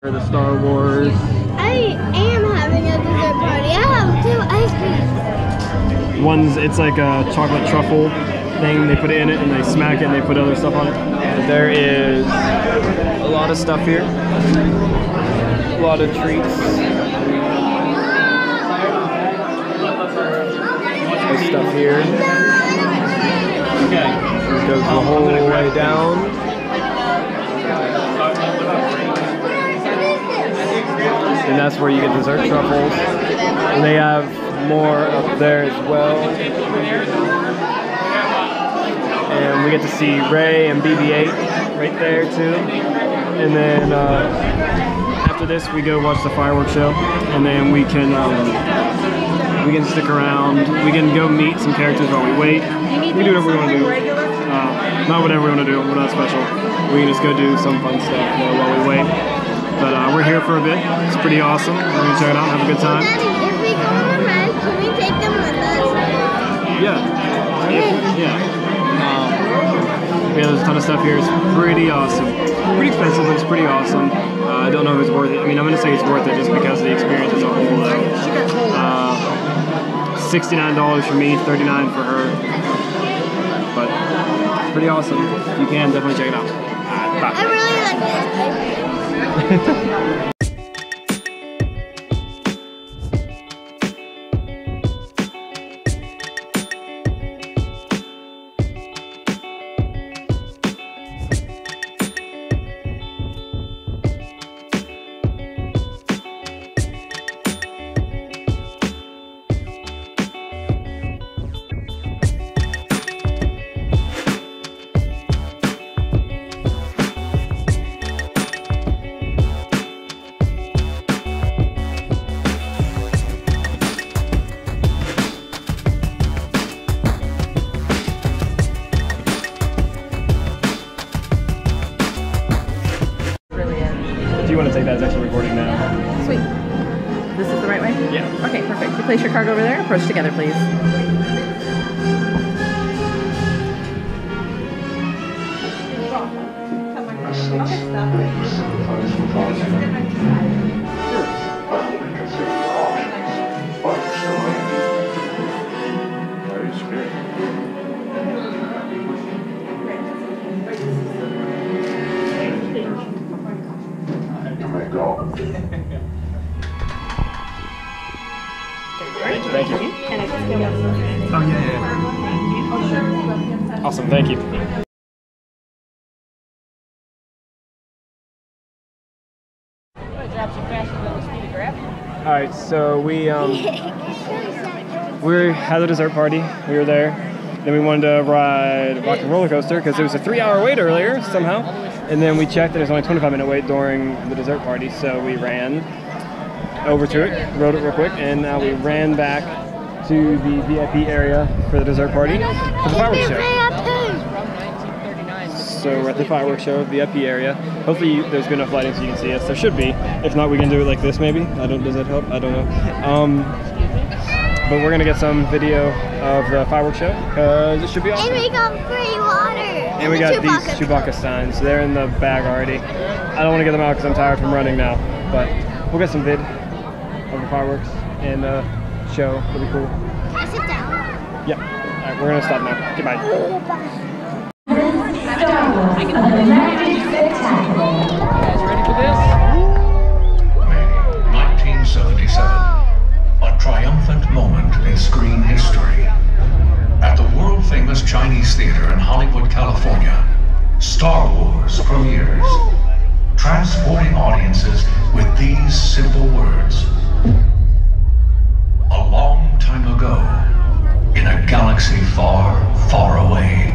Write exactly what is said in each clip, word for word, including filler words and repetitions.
For the Star Wars. I am having a dessert party. I have two ice creams. One's, it's like a chocolate truffle thing. They put it in it and they smack it and they put other stuff on it. And there is a lot of stuff here. A lot of treats. There's stuff here. Okay. It goes the whole way down. And that's where you get dessert truffles. And they have more up there as well. And we get to see Rey and B B eight right there too. And then uh, after this, we go watch the fireworks show. And then we can um, we can stick around. We can go meet some characters while we wait. We can do whatever we want to do. Uh, not whatever we want to do. We're not special. We can just go do some fun stuff you know, while we wait. But uh, we're here for a bit. It's pretty awesome. We're gonna check it out, have a good time. Daddy, if we go on a ride, can we take them with us? Yeah. Yeah. Um, yeah, there's a ton of stuff here. It's pretty awesome. Pretty expensive, but it's pretty awesome. Uh, I don't know if it's worth it. I mean, I'm gonna say it's worth it just because of the experience as a whole. Though. Uh, sixty-nine dollars for me, thirty-nine dollars for her. But it's pretty awesome. If you can, definitely check it out. Right, bye. I really like this. Do you want to take that? It's actually recording now. Sweet. This is the right way? Yeah. Okay, perfect. You place your cargo over there. Approach together, please. Thank you. Oh, yeah, yeah. Awesome, thank you. Alright, so we um we had a dessert party. We were there. Then we wanted to ride Rock and Roller Coaster because it was a three hour wait earlier somehow. And then we checked that it was only a twenty-five minute wait during the dessert party, so we ran over to it, rode it real quick, and now we ran back to the V I P area for the dessert party for the fireworks show. So we're at the fireworks show, V I P area. Hopefully there's good enough lighting so you can see us. There should be. If not, we can do it like this maybe. I don't. Does that help? I don't know. Um, but we're gonna get some video of the fireworks show because it should be awesome. And we got free water. And we got these Chewbacca signs. They're in the bag already. I don't want to get them out because I'm tired from running now. But we'll get some vid of the fireworks and uh, show. It'll be cool. Can I sit down? Yeah. All right, we're gonna stop now. Goodbye. Guys, you ready for this? May nineteen seventy-seven. A triumphant moment in screen history. At the world-famous Chinese theater in Hollywood, California, Star Wars premieres, transporting audiences with these simple words. A long time ago, in a galaxy far, far away.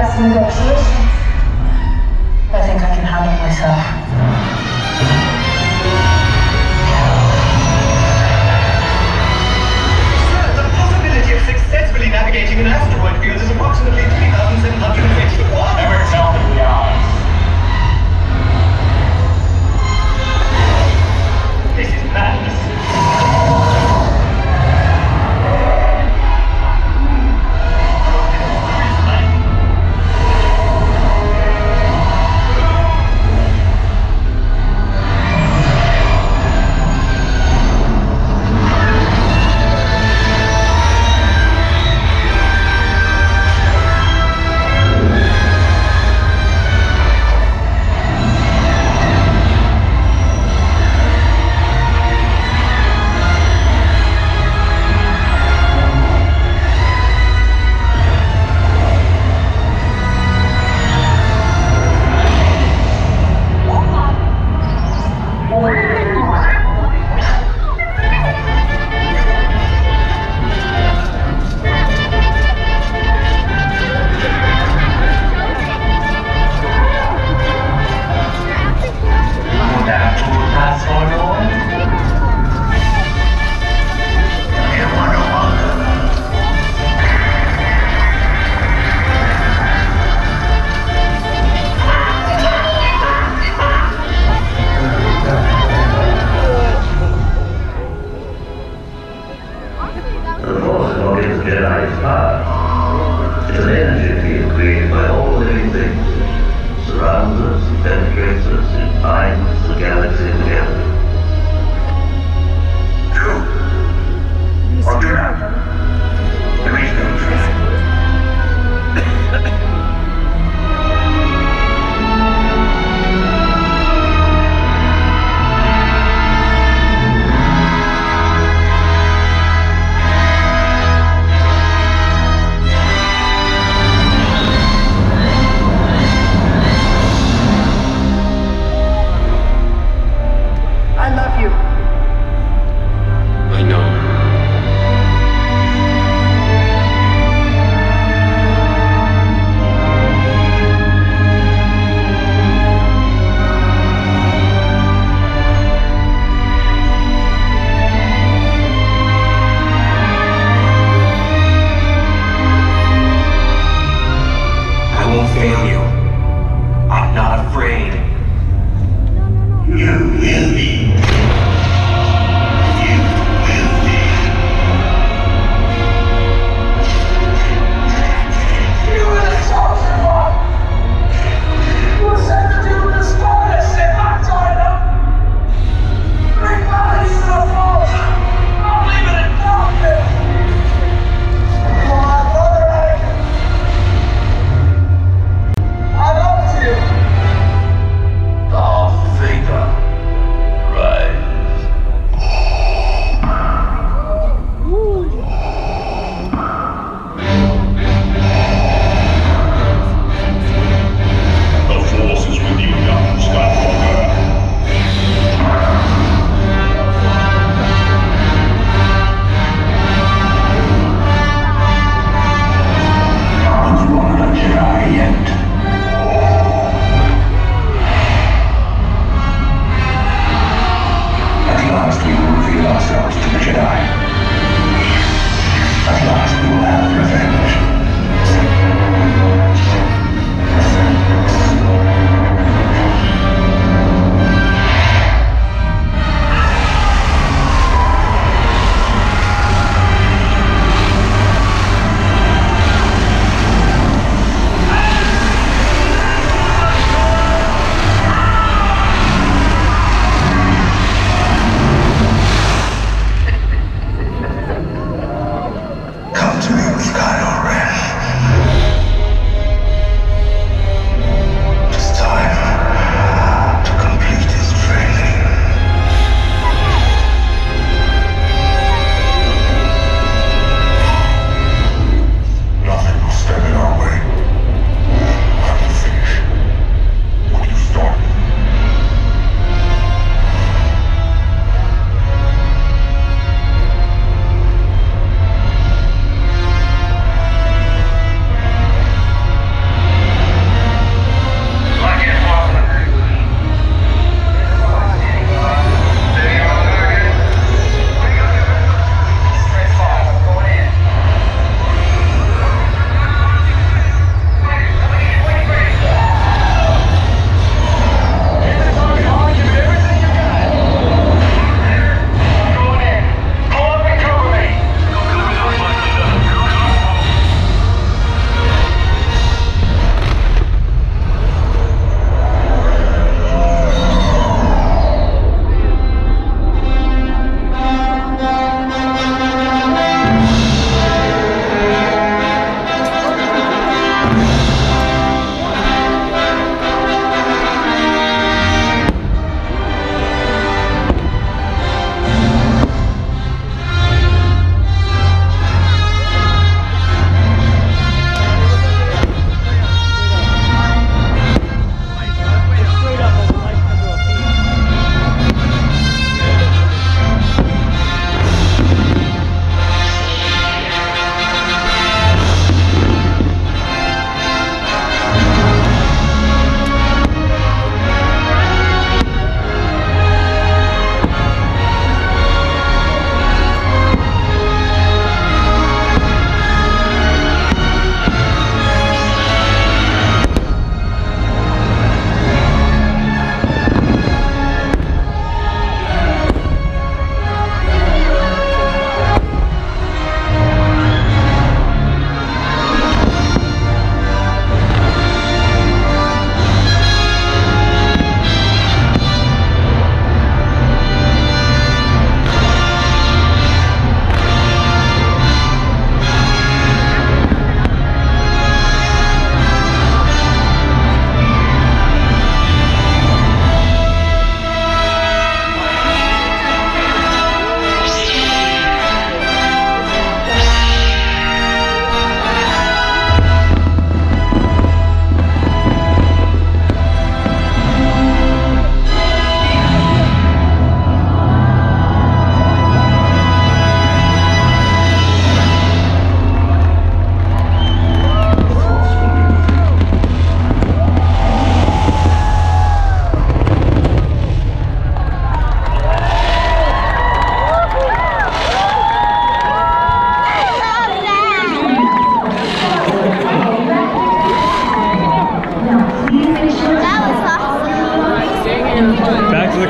past negotiations. I think I can handle myself. Sir, the possibility of successfully navigating an asteroid field is approximately three thousand seven hundred fifty to one. Never tell me the odds. This is madness.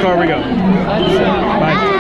car we go. So, bye.